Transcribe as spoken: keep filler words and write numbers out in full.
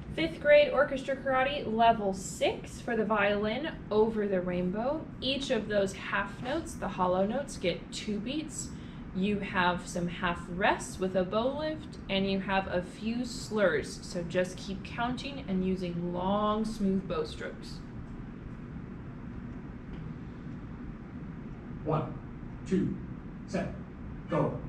Fifth grade orchestra karate, level six for the violin, Over the Rainbow. Each of those half notes, the hollow notes, get two beats. You have some half rests with a bow lift, and you have a few slurs. So just keep counting and using long, smooth bow strokes. One, two, set, go.